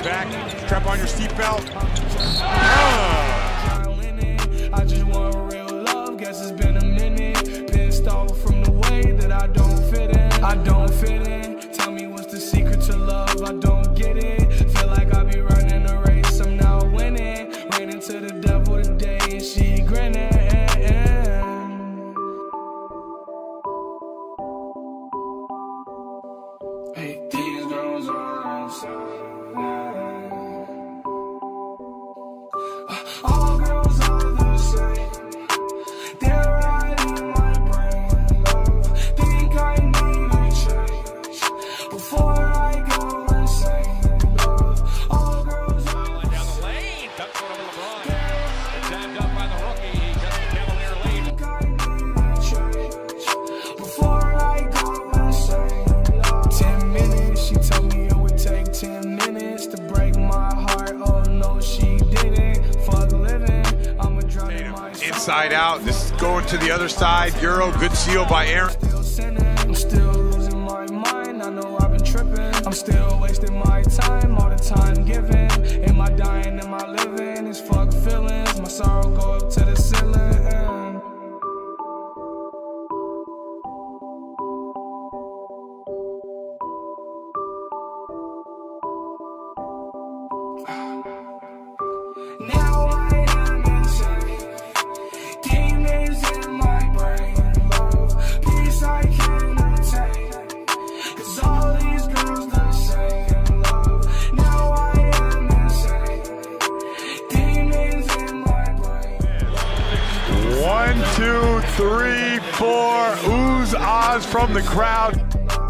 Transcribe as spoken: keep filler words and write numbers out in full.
back, strap on your seatbelt. Ah. I just want real love, guess it's been a minute. Pissed off from the way that I don't fit in. I don't fit in. Tell me what's the secret to love, I don't get it. Feel like I be running a race, I'm now winning. Ran into the devil today and she grinning. Hey, these girls are inside. All girls are the same. They're right in my brain, love. Think I need a change before I go insane, love. All girls are the down the lane. Ducks one over LeBron. It's jammed up by the rookie. He just the Cavalier lead. Think I need a change before I go insane, love. Ten minutes, she told me it would take ten minutes to break my heart. Oh no, she didn't. Fuck living, I'ma drown in my Inside out. This is going to the other side. Euro, good seal by Aaron. Still sinning, I'm still losing my mind. I know I've been tripping. I'm still wasting my time, all the time given. Am I dying? Am I living? It's fuck feelings. My sorrow go up to the ceiling. Now I am insane. Demons in my brain, love. Peace I can't attain. Cause all these girls the same, love. Now I am insane. Demons in my brain. One, two, three, four. Oohs, ahs from the crowd.